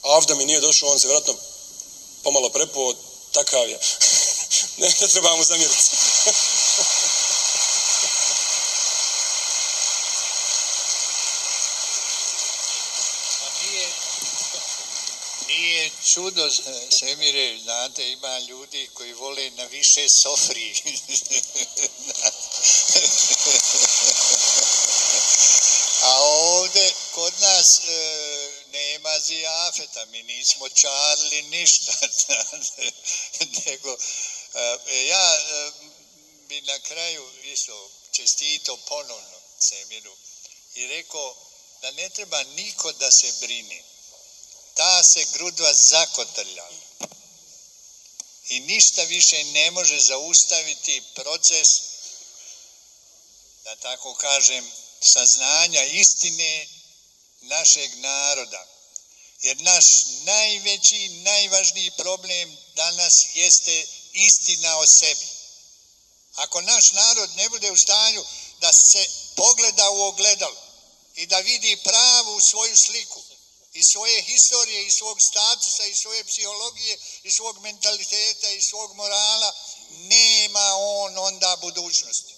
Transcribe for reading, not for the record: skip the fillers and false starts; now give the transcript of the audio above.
Avda mi nije došao, on se vjerojatno pomalo prepo, takav je. Ne treba mu zamjeriti. Nije čudo, Semire, znate, ima ljudi koji vole na više sofri. A ovdje kod nas nema zijafeta, mi nismo čarli ništa. Nego, ja bi na kraju isto čestito ponovno Semiru i rekao da ne treba niko da se brini. Ta se grudva zakotrlja i ništa više ne može zaustaviti proces, da tako kažem, saznanja istine našeg naroda. Jer naš najveći, najvažniji problem danas jeste istina o sebi. Ako naš narod ne bude u stanju da se pogleda u ogledalo i da vidi pravu svoju sliku, i svoje historije, i svog statusa, i svoje psihologije, i svog mentaliteta, i svog morala, nema on onda budućnosti.